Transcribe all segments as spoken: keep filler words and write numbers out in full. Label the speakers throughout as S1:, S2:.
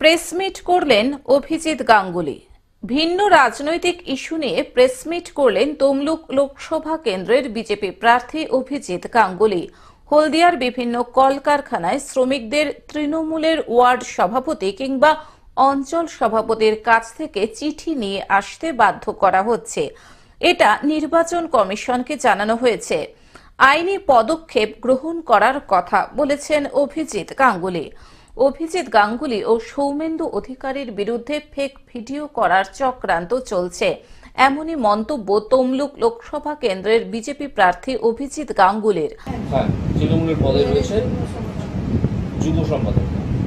S1: Press meet করলেন অভিজিৎ গাঙ্গুলি। ভিন্ন রাজনৈতিক ইস্যু নিয়ে প্রেসমিট করলেন তমলুক লোকসভা কেন্দ্রের বিজেপি প্রার্থী অভিজিৎ গাঙ্গুলি। হলদিয়ার বিভিন্ন কলকারখানায় শ্রমিকদের তৃণমূলের ওয়ার্ড সভাপতি কিংবা অঞ্চল সভাপতির কাছ থেকে চিঠি নিয়ে আসতে বাধ্য করা হচ্ছে, এটা নির্বাচন কমিশনকে জানানো হয়েছে। আইনি পদক্ষেপ গ্রহণ করার কথা বলেছেন অভিজিৎ গাঙ্গুলি। অভিজিৎ গাঙ্গুলি ও সৌমেন্দু অধিকারীর বিরুদ্ধে ফেক ভিডিও করার চক্রান্ত চলছে, এমনই মন্তব্য তমলুক লোকসভা কেন্দ্রের বিজেপি প্রার্থী অভিজিৎ গাঙ্গুলির।
S2: তৃণমূলের পদে রয়েছে যুব সম্পাদক,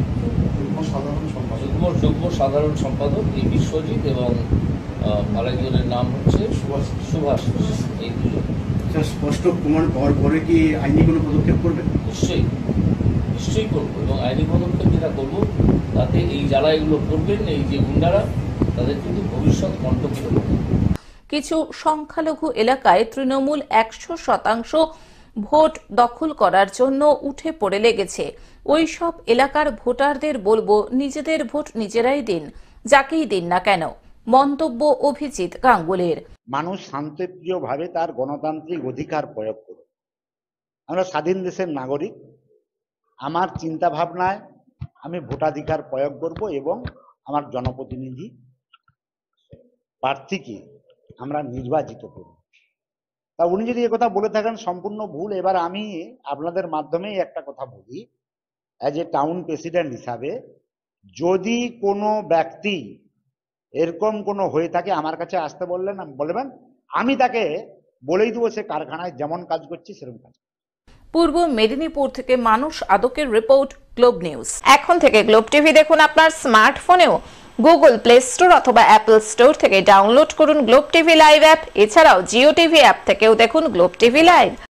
S2: যুগ্ম সাধারণ সম্পাদক এই বিশ্বজিৎ এবং আরেকজনের নাম হচ্ছে সুভাষ। এই দুজন
S3: স্পষ্ট প্রমাণ পাওয়ার পরে কি আইনি কোনো পদক্ষেপ করবেন?
S2: নিশ্চয়ই নিশ্চয়ই করবো, এবং আইনি পদক্ষেপ যেটা করবো তাতে এই যারা এগুলো করবেন, এই যে গুন্ডারা, তাদের কিন্তু ভবিষ্যৎ কণ্টকিত হবে।
S1: কিছু সংখ্যালঘু এলাকায় তৃণমূল একশো শতাংশ ভোট দখল করার জন্য উঠে পড়ে লেগেছে। ওই সব এলাকার ভোটারদের বলবো, নিজেদের ভোট নিজেরাই দিন, যাকেই দিন না কেন। মন্তব্য অভিজিৎ গাঙ্গুলির।
S4: মানুষ শান্তিপ্রিয়ভাবে তার গণতান্ত্রিক অধিকার প্রয়োগ করবে। আমরা স্বাধীন দেশের নাগরিক, আমার চিন্তা ভাবনায় আমি ভোটাধিকার প্রয়োগ করব এবং আমার জনপ্রতিনিধি প্রার্থীকে আমরা নির্বাচিত করব। তা উনি যদি একথা বলে থাকেন সম্পূর্ণ ভুল। এবার আমি আপনাদের মাধ্যমেই একটা কথা বলি, অ্যাজ এ টাউন প্রেসিডেন্ট হিসাবে যদি কোনো ব্যক্তি এরকম কোনো হয়ে থাকে আমার কাছে আসতে বললেন বলবেন, আমি তাকে বলেই দেবো সে কারখানায় যেমন কাজ করছে সেরকম কাজ।
S1: পূর্ব মেদিনীপুর থেকে মানুষ আদকের রিপোর্ট, গ্লোব নিউজ। এখন থেকে গ্লোব টিভি দেখুন আপনার স্মার্টফোনেও। গুগল প্লে স্টোর অথবা অ্যাপল স্টোর থেকে ডাউনলোড করুন গ্লোব টিভি লাইভ অ্যাপ। এছাড়াও জিও টিভি অ্যাপ থেকেও দেখুন গ্লোব টিভি লাইভ।